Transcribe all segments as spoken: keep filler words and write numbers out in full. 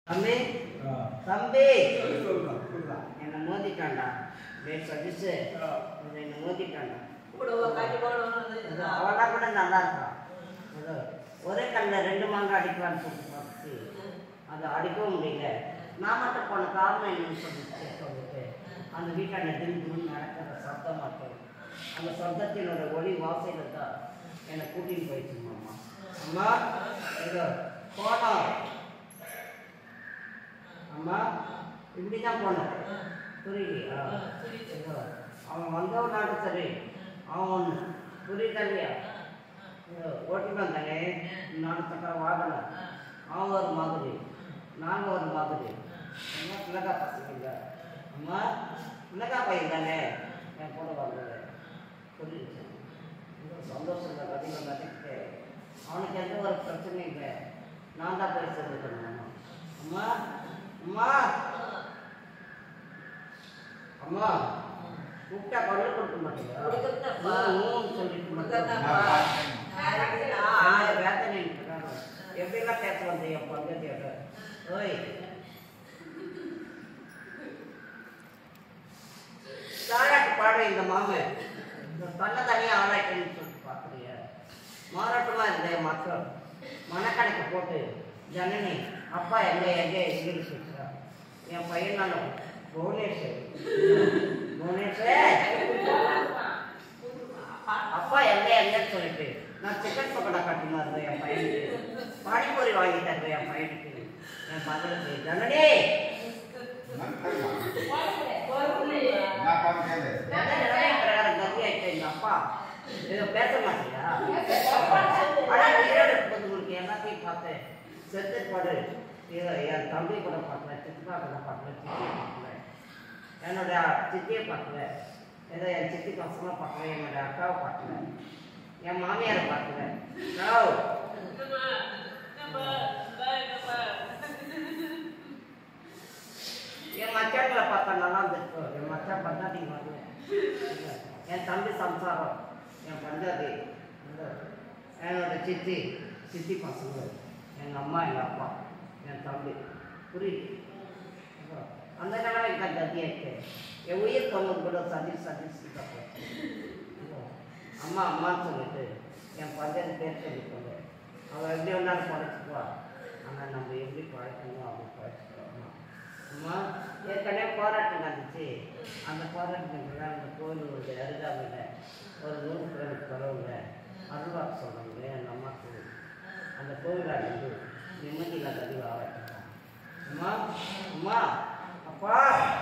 தம்பி தம்பி என்ன மோதிட்டான்டா டேய் சதீஷ் என்ன மோதிட்டான்டா அவனா கூட நல்லா இருக்கான் ஏதோ ஒரே கல்ல ரெண்டு மாங்காய் அடிக்கலான்னு சொல்லிட்டு பார்த்து அதை அடிக்கவும் முடியல நான் மட்டும் போன காரணம் என்னன்னு சொல்லிட்டு சொல்லிட்டு அந்த வீட்டாண்ட திரும்பி நடக்கிற சத்தமாக இருக்கும் அந்த சத்தத்தினோட ஒளி வாசையில் தான் என்னை கூட்டின்னு போயிடுச்சு மாமா அம்மா ஏதோ போனோம் அம்மா இப்படி தான் போனேன் புரியலையா ஏதோ அவன் வந்தவனாடு சரி அவன் ஒன்று புரியுதா இல்லையா ஓட்டி வந்தானே நாலு சக்கர வாகனம் அவன் ஒரு மாதிரி நாங்கள் ஒரு மாதிரி அம்மா பிள்ளைக்கா பசங்க அம்மா பிள்ளைக்கா பையன் தானே என் கூட வந்தது புரியுது சந்தோஷம் இல்லை அதிகம் நடிக்கிட்டு அவனுக்கு எந்த ஒரு பிரச்சனையும் இல்லை நான் தான் போய் சேர்ந்துக்கணும் அம்மா அம்மா அம்மா கூப்பிட்டா கொண்டு கொடுக்க மாட்டேங்க சொல்லிட்டு மாட்டேன் வேதனை எப்படிலாம் பேச வந்த என் பங்கத்தியோட ஓய் தாராட்டு பாடுற இந்த மாமன் தன்னை தனியாக ஆளாயிட்டேன்னு சொல்லிட்டு பார்க்குறிய மாறாட்டமாக இருந்த மக்கள் மனக்கணக்கு போட்டு ஜனனி அப்பா எங்கே எங்கே எங்கே பேசுகிறா என் பையனாலும் புவனேஸ்வர் புவனேஸ்வர் அப்பா எங்கே எங்கன்னு சொல்லிட்டு நான் சிக்கன் பக்கோடா கட்டினா இருந்தேன் என் பையனுக்கு பானிபூரி வாங்கி தருவேன் என் பையனுக்கு என் மகளுக்கு ஜனனி பிரகாரம் கத்தி ஆயிட்டேன் எங்க அப்பா ஏதோ பேச மாட்டியா ஆனால் ஈரோடு இருக்கும்போது உங்களுக்கு எல்லாத்தையும் பார்த்தேன் செத்துப்பாடு ஏதோ என் தம்பி கூட பார்க்கல சித்தப்பா கூட பார்க்கல சித்தியை பார்க்கல என்னோட சித்தியை பார்க்கல ஏதோ என் சித்தி பசங்களை பார்க்கல என்னோட அக்காவை பார்க்கல என் மாமியாரை பார்க்கல என் மச்சான்களை பார்த்தா நல்லா இருந்திருக்கும் என் மச்சான் பஞ்சாதி வரல என் தம்பி சம்சாரம் என் பஞ்சாதி என்னோட சித்தி சித்தி பசங்க எங்கள் அம்மா எங்கள் அப்பா என் தம்பி புரியுது அந்த காலம் எனக்கு கத்தியாக இருக்கு என் உயிர் தொண்ணூறு கூட சதீஷ் சதீஷ் அம்மா அம்மான்னு சொல்லிட்டு என் பஞ்சாயத்து பேர் சொல்லிக்கோங்க அவள் எப்படி ஒன்றாலும் படைச்சிக்குவா ஆனால் நம்ம எப்படி பழைக்கணும் அப்படி பழைச்சிக்கிறோம் அம்மா ஏற்கனவே போராட்டம் நடந்துச்சு அந்த போராட்டத்துக்கு அந்த கோயில் ஒரு அருகாமையில் ஒரு நூறு கிலோமீட்டர் தொலைவில் அருள்வாக்கு சொல்கிறாங்களே அந்த அம்மா கோவில் அந்த கோவிலாக இருந்து நிம்மதியில் கதிவு ஆரம்பிச்சிட்டோம் அம்மா அம்மா அப்பா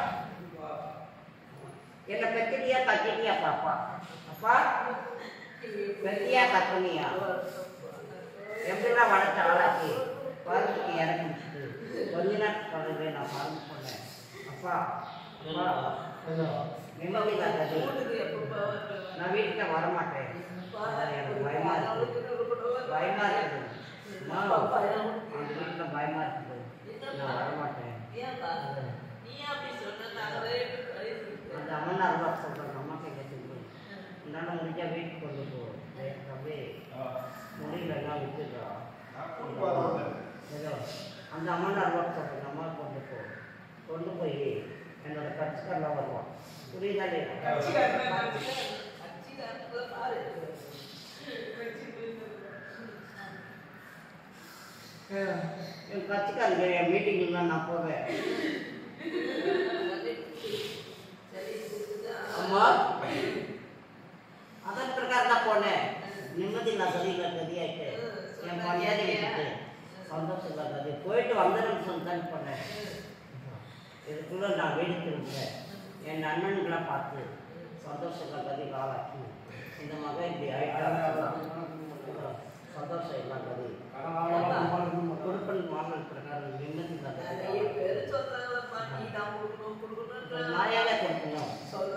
என்னை பெத்திட்டியா கத்திட்டியா பாப்பா அப்பா பெத்தியா கத்துனியா எப்படிலாம் வளர்த்த ஆளாக்கி பருத்துக்கு இறங்கி முடிச்சுட்டு கொஞ்ச நேரத்துக்கு தொடர்ந்து நான் மறந்து போனேன் அப்பா அப்பா நிம்மதியில் கதி நான் வீட்டுக்கு வரமாட்டேன் எனக்கு பயமா இருக்குது பயமா இருக்குது அந்த வீட்டில் பயமா இருக்குது நான் வரமாட்டேன் அந்த அம்மன் அருவா சொல்கிறேன் அம்மா கையில் சொல்லு என்னால் முடிஞ்சால் வீட்டுக்கு கொண்டு போ தம்பி முடியலன்னா விட்டுடுறா ஏதோ அந்த அம்மன் அருவா சொல்கிறேன் அம்மா கொண்டு போ கொண்டு போய் என்னோட கட்சிக்காரெலாம் வருவான் புரியுதா இல்லையா என் கட்சிக்காரங்க என் மீட்டிங்லாம் நான் போவேன் அம்மா அதன் பிரகாரம் தான் போனேன் நிம்மதி நான் கதியில் கதியாயிட்டு என் மரியாதை வச்சுட்டு சந்தோஷம் இல்லை கதி போயிட்டு வந்துடும் சொன்னான்னு போனேன் இதுக்குள்ளே நான் வீடு திரும்புகிறேன் என் அண்ணன்களை பார்த்து சந்தோஷங்கள் கதி ஆளாக்கி இந்த மகன் இப்படி ஆயிட்டாங்க சந்தோஷம் இல்லை கதி கொடுப்பன் மாமல் பிரகாரம் நிம்மதி நாயாலே கொடுக்கணும்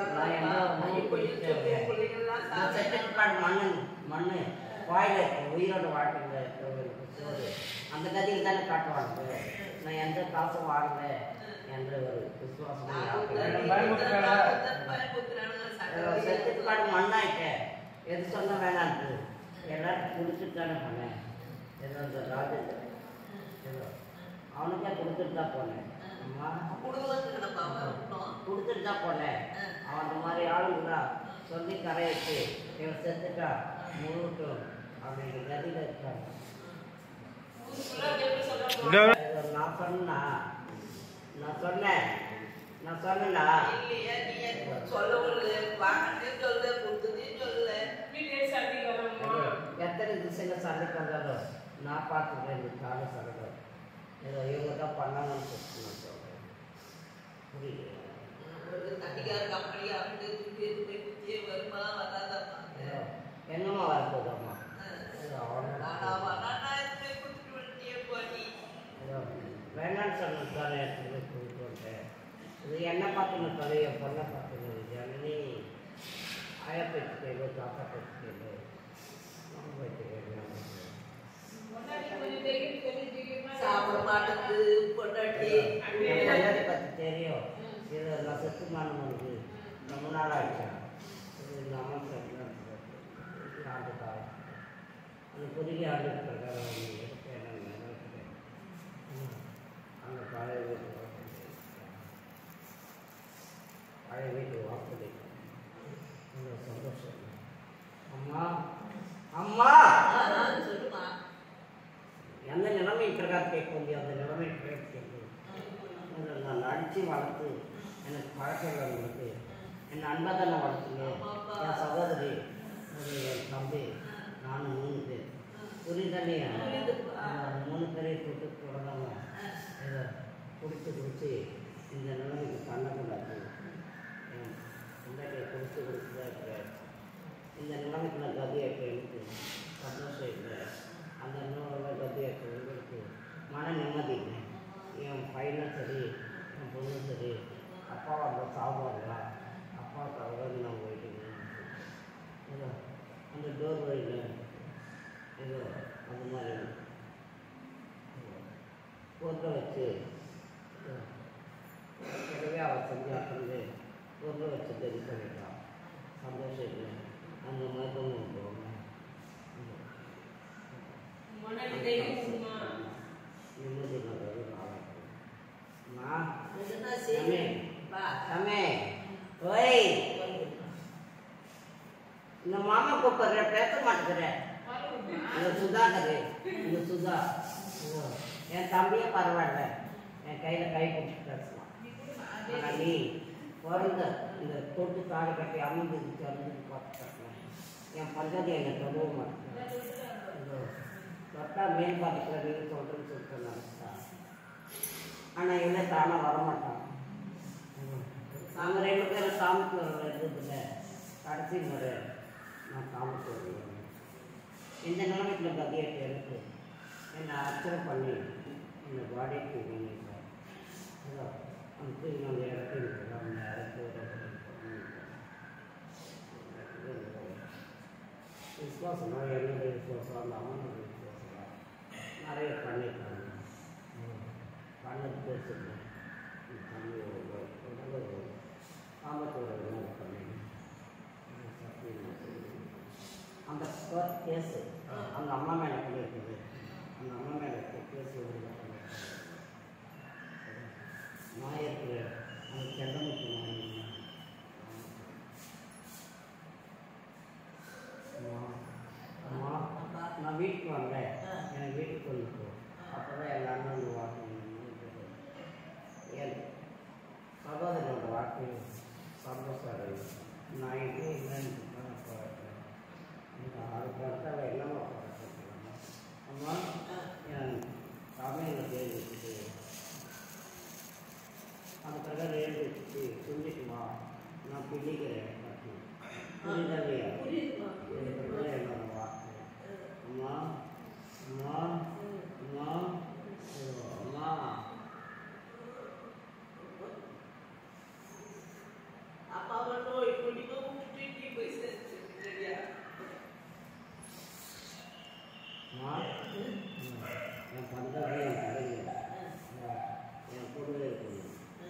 செட்டுக்காடு மண்ணு மண்ணு வாயில உயிரோடு வாழ்க்கை அந்த கதையில் தானே காட்டுவாங்க நான் எந்த காசும் வாங்கல என்ற ஒரு விசுவாசம் செட்டுக்காடு மண்ணாயிட்டேன் எது சொன்ன வேணான்ட்டு எல்லாருக்கும் கொடுத்துட்டு தானே பண்ணேன் ஏதோ இந்த ராஜ ஏதோ அவனுக்கே கொடுத்து கொடுத்துட்டு தான் போனேன். அம்மா கொடுத்துட்டு தான் போனேன். அவன் அந்த மாதிரி ஆளுங்களா சொல்லி கரையிட்டு இவன் செத்துட்டா முழுட்டும் அப்படின்ற கதியில் இருக்காங்க. நான் சொன்னா நான் சொன்னேன் நான் சொன்னா எத்தனை திசையில சண்டைக்கு வந்தாலும் நான் பார்த்துக்கிறேன். இந்த கால சண்டை ஏதோ இவங்க தான் பண்ணாங்கன்னு சொல்லி நான் சொல்றேன். புரியல என்னமா வரப்போதாம்மா வேணான்னு சொன்னதான இடத்துல போயிட்டு வந்தேன். இது என்ன பார்த்துன்னு தொலை என் பொண்ணை பார்த்துன்னு ஜனனி ஆயா பேச்சுக்கேளு தாத்தா பேச்சுக்கேளு நம்ம பேச்சுக்கேளு சாப்பிட மாட்டேங்குது பொண்டாட்டி பற்றி தெரியும். இது நான் செத்துமானம் வந்து ரொம்ப நாள் ஆகிட்டேன். இது இந்த அம்மா ஆண்டு காலம் அந்த புதிய ஆண்டு பிரகாரம் அந்த பழைய வீட்டு பழைய வீட்டு வாசலை சந்தோஷம். அம்மா அம்மா சொல்லுமா எந்த நிலைமை பிரகாரம் கேட்க முடியும். அந்த நிலைமை கேட்க நான் அடித்து வளர்த்து எனக்கு பழக்கங்கள் கொடுத்து என்னை அன்பாதான வளர்த்துங்க. என் சகோதரி என் தம்பி நானும் மூணு பேர் புரிதலே மூணு பேரையும் தொட்டு தொடங்காம இதை குடித்து குடித்து இந்த நிலைமைக்கு பண்ணக்கூடாது. என் பிள்ளைகளை குடித்து குடித்து தான் இருக்கிறேன். இந்த நிலைமைக்கு நான் கதியாக்க எனக்கு சந்தோஷம் இல்லை. அந்த நிலைமை கதியாக்க உங்களுக்கு மன நிம்மதி இல்லை. என் பையனும் சரி என் பொண்ணும் சரி அப்பாவை அந்த சாப்பாடுங்களா அப்பாவுக்காக நான் போயிட்டு ஏதோ அந்த டோர் வழியில் ஏதோ அந்த மாதிரி பொருளை வச்சு எனவே அவள் செஞ்சாக்கிறது பொருளை வச்சு தெரி பண்ணிட்டான். சந்தோஷம் இல்லை. அந்த மாதிரி தான் போவாங்க. நிம்மதி நல்லது ஓய் இந்த மாமா கூப்பிடுற பேச மாட்டேங்கிற இந்த சுதாகர் இந்த சுதா என் தம்பியே பரவாயில்ல என் கையில் கை பிடிச்சி பேசலாம். ஆனால் நீ பிறந்த இந்த தொட்டு காடு கட்டி அமைந்துச்சு அமைந்து பார்த்து கட்டலாம். என் பஞ்சதி என்னை தொடர மாட்டேன். தொட்டா மேல் பார்த்துக்கிற நீ சொல்கிறேன்னு சொல்லிட்டு நினச்சா. ஆனால் இல்லை தானே வரமாட்டான். நாங்கள் ரெண்டு பேரும் சாமிக்கு வர இருந்ததில்ல கடைசி முறை நான் சாமிக்கு வருவேன். இந்த நிலைமைக்குள்ள கதியாட்டு எனக்கு என்னை அர்ச்சனை பண்ணி என்னை பாடிக்கு பண்ணியிருக்கேன். அந்த நம்ம இடத்துல நம்ம இடத்துல விசுவாசம் என்னுடைய விசுவாசம் அந்த அம்மனுடைய விசுவாசம் நிறைய பண்ணியிருக்காங்க. பண்ணது பேசுகிறேன் தண்ணி உடல் காமத்தோட பண்ணி அந்த கேஸு அந்த அம்மா மேலே பண்ணியிருக்குது. அந்த அம்மா மேலே கேஸு நான் இருக்கிற அந்த செண்டமுத்து அம்மா நான் வீட்டுக்கு வந்தேன். எனக்கு வீட்டுக்கு கொண்டு போ. அப்போ தான் எல்லாருமே வந்து வாக்கு என் சகோதரனோட வாக்கு சந்தோஷம். நான் எங்கே இல்லைன்னு அதுக்கு அடுத்த எல்லாமே அம்மா என் தமிழில் தேடி வச்சுட்டு அதுக்காக ரேடு வச்சுட்டு செஞ்சுட்டுமா நான் பிள்ளைக்கிறேன் புரிதலையா என்னோட வாக்கு. அம்மா அம்மா அம்மா அம்மா என் பந்தாவே என் கடையில் என் கூடவே இருக்கணும்.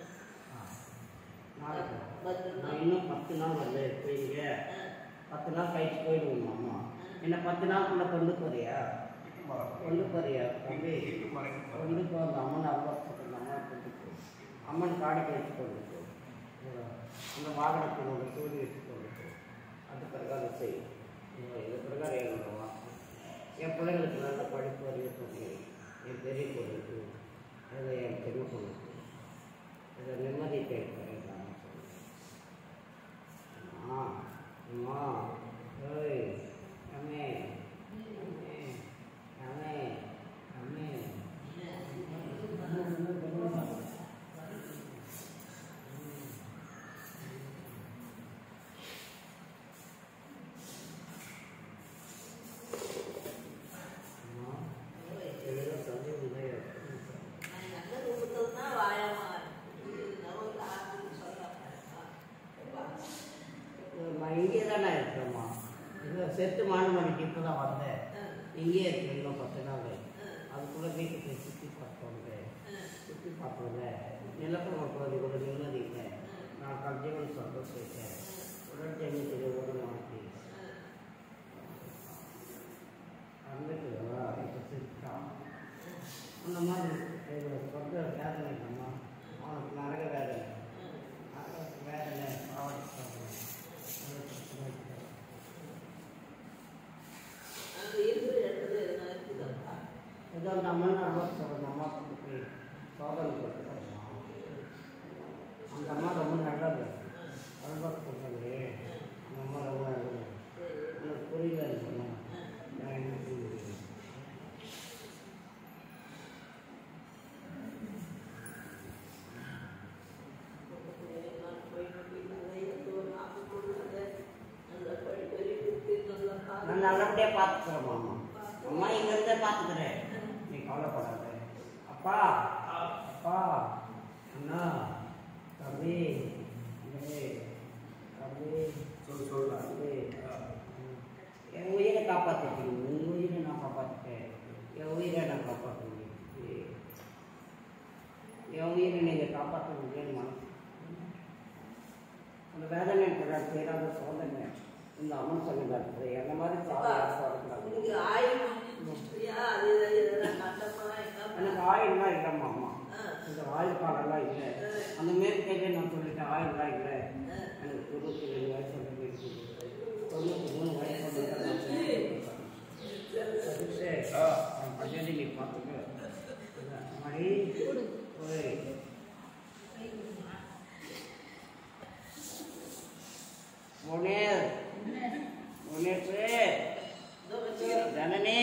நான் இன்னும் பத்து நாள் வந்து போயிங்க பத்து நாள் கழிச்சு போயிடுவோம். அம்மா என்ன பத்து நாளுக்குள்ள கொண்டு போறியா கொண்டு போறியா தம்பி கொண்டு போ. அந்த அம்மன் அவ்வளோ ಗಾಡಿಗೆ ಇಟ್ಕೊಳ್ಬೇಕು, ಒಂದು ವಾಹನಕ್ಕೆ ಸೂಡಿ ಇಟ್ಕೊಳ್ಬೇಕು. அது பிரகாரம் செய்யும். இது பிரகாரம் ஏறணுமா என் பிள்ளைங்களுக்கு நல்ல படிப்பு அறிய சொல்லி என் பெரிய பொருளுக்கு அதை என் பெரிய பொருளுக்கு இதை நிம்மதி கேட்கிறேன் நான் சொல்லி ஆ அம்மா ஏய் அம்மே அம்மே அம்மே அம்மே இங்கே தானே இருக்கேம்மா. இது செத்து மாடு மணிக்கு இப்போ தான் வந்தேன். இங்கே இருக்கு இன்னும் பத்து நாள். அதுக்குள்ளே வீட்டுக்கு சுற்றி பார்த்தோங்க சுற்றி பார்த்தோங்க நிலப்பரம் போகிறது கூட நிம்மதி இல்லை. நான் கல்ஜீவன் சந்தோஷிட்டேன். உடல் ஜெயத்தில் ஒரு மாட்டி வந்துட்டு இப்போ சிரித்தான். அந்த மாதிரி சொந்த வேதனை இல்லைம்மா. அவனுக்கு நரக வேதனை வேதனை பாவடி ஏதோ நம்ம அறுபத்தி அம்மா போய் சோதனை கொடுத்துருக்கோம். அந்த அம்மா ரொம்ப நல்லது. அறுபத்தி கொடுத்தாங்க அந்த அம்மா ரொம்ப நல்லது. எனக்கு புரியல சொன்னேன். நான் என்ன செய்ய முடியும்? நான் நல்லபடியாக பார்த்துக்கிறேன் மாமா. அம்மா இங்கிருந்தே பார்த்துக்கிறேன். நீ கவலைப்படாத. அப்பா அப்பா அண்ணா தம்பி தம்பி தம்பி என் உயிரை காப்பாற்றிட்டீங்க. உங்கள் உயிரை நான் காப்பாற்றிட்டேன். என் உயிரை நான் காப்பாற்றுவேன். என் உயிரை நீங்கள் காப்பாற்ற முடியும்னு மனசு அந்த வேதனை செய்யாத சோதனை இந்த அம்மன் சொல்லியிருந்தாரு. என்ன மாதிரி எனக்கு ஆயில்லாம் இல்லைம்மா அம்மா. இந்த ஆயுள் காலெல்லாம் இல்லை. அந்த மேற்கே நான் சொல்லிட்டேன் ஆயுள்லாம் இல்லை. எனக்கு தொண்ணூற்றி ரெண்டு வயசு வந்து தொண்ணூற்றி மூணு வயசு வந்து பஜனை நீ பார்த்துக்க மாதிரி ஒரு முனேர் முனேர் ஜனனி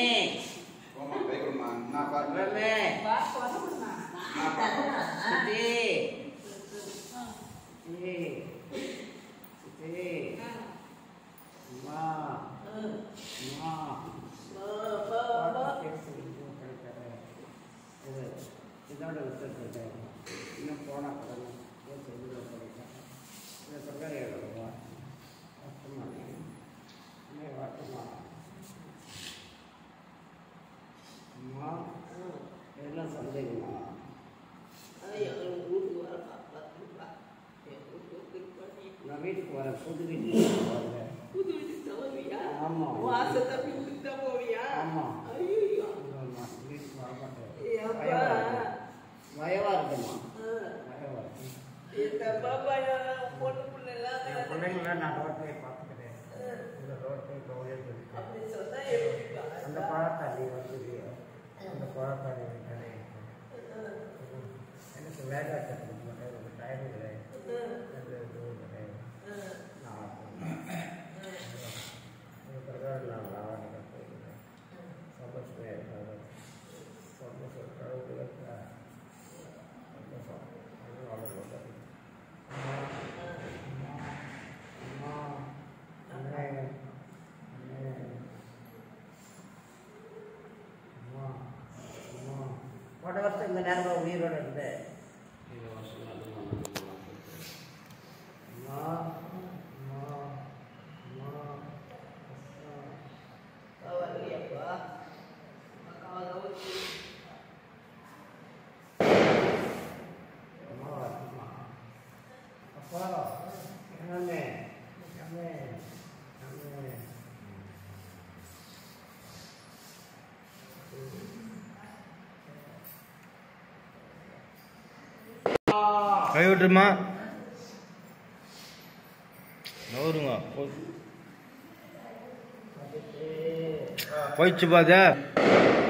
இதோட விட்டு இன்னும் போனால் படம் படித்தேன். இதை சொல்ல எழுதுவா அம்மா எல்லாம் சந்தேகமா நான் வீட்டுக்கு வரேன். புது வீட்டுக்கு வரேன். புது வீட்டுக்கு தவறியா? ஆமாம். வாசத்தை வீட்டுக்கு தான் போவியா? ஆமாம். ஐயோ வீட்டுக்கு வர மாட்டேன். வயவா இருக்குமா? வயவா இருக்கு. என் பிள்ளைங்களாம் நான் ரோட்டையை பார்த்துக்கிறேன். இந்த ரோட்டை கோவில் அந்த பழத்தாடி வந்து அந்த பழத்தாடி கடை எனக்கு வேலை கற்றுக்க மாட்டேன். ஒரு டயர் கிடையாது. கிடையாது. நான் பிரகாரம் நான் லாவாடி கற்றுக்கிறேன். சந்தோஷமே இருக்காது. சந்தோஷம் கடவுள் சந்தோஷம் வளர்ந்து போன வருஷம் இந்த நேரம் உயிரோடு இருந்து அப்பா என்னமே என்னமே என்னமே Ah! கை விட்டுருமா நவருங்க போயிடுச்சு பாதா